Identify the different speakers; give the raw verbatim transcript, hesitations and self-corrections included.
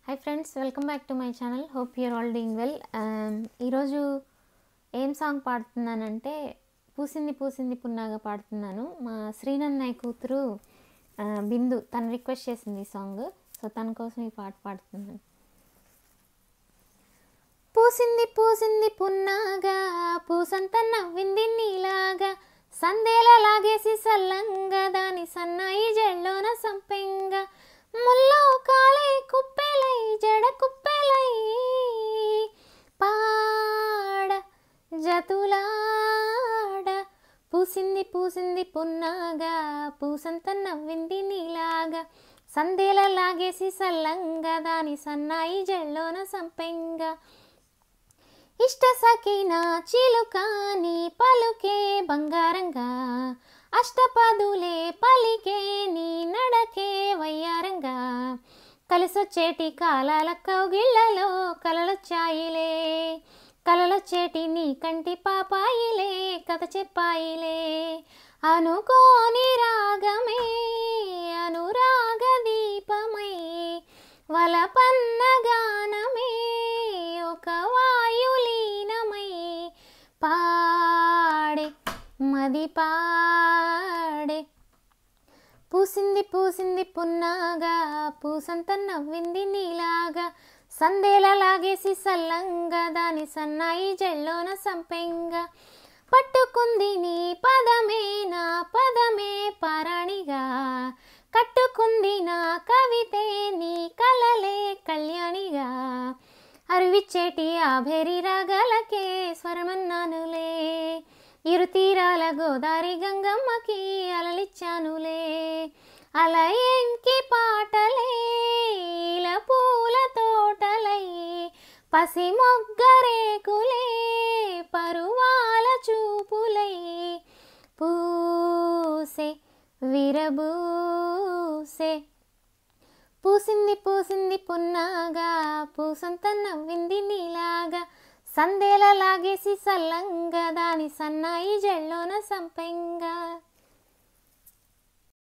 Speaker 1: Hi friends, welcome back to my channel. Hope you are all doing well. Um, ఈరోజు ఏం song పాడుతున్నానంటే పూసింది పూసింది పున్నాగా పాడుతున్నాను. మా శ్రీనన్నయ్య కూతురు బిందు తను రిక్వెస్ట్ చేసింది ఈ సాంగ్. సో తన కోసం ఈ పాట పాడుతున్నాను. పూసింది పూసింది పున్నాగా పూసంత నవ్వింది నీలాగా సందేల లాగేసి సల్లంగా దాని సన్నాయి జెల్లోన సంపెంగా ముల్లో కాలై కుప్పెలై జడ కుప్పెలై పాడ జతులాడ పూసింది పూసింది పున్నాగా పూసంత నవ్వింది నీలాగా సందేల లాగేసి సల్లంగా దాని సన్నాయి జెల్లోన సంపెంగా ఇష్ట సఖీనా చిలుకాని పలుకే బంగారంగా అష్టపదులే పలికే నీ నడకే వయ్యారంగా కలిసొచ్చేటి కాలాల కౌగిళ్లలో కలలొచ్చాయిలే కలలొచ్చేటి నీ కంటి పాపాయిలే కథ చెప్పాయిలే అనుకోని రాగమే అనురాగ దీపమై వలపన్న గానమే ఒక వాయులీనమై పాడే మది పాడే పూసింది పూసింది పున్నాగా పూసంత నవ్వింది నీలాగా సందేల లాగేసి సల్లంగా దాని సన్నాయి జెల్లోన సంపెంగా పట్టుకుంది నీ పదమే నా పదమే పారాణిగా కట్టుకుంది నా కవితే నీ కలలే కళ్యాణిగా అరువిచ్చేటి ఆభేరి రాగాలకే స్వరమన్నానులే ఇరు తీరాల గోదారి గంగమ్మకి అలలిచ్చానులే అలా ఎంకి పాటలే ఇలా పూల తోటలై పసి మొగ్గరేకులే పరువాల చూపులై పూసే విరబూసే పూసింది పూసింది పున్నాగా పూసంత నవ్వింది నీలాగా సందేల లాగేసి సల్లంగా దాని సన్నాయి జెల్లోన సంపెంగా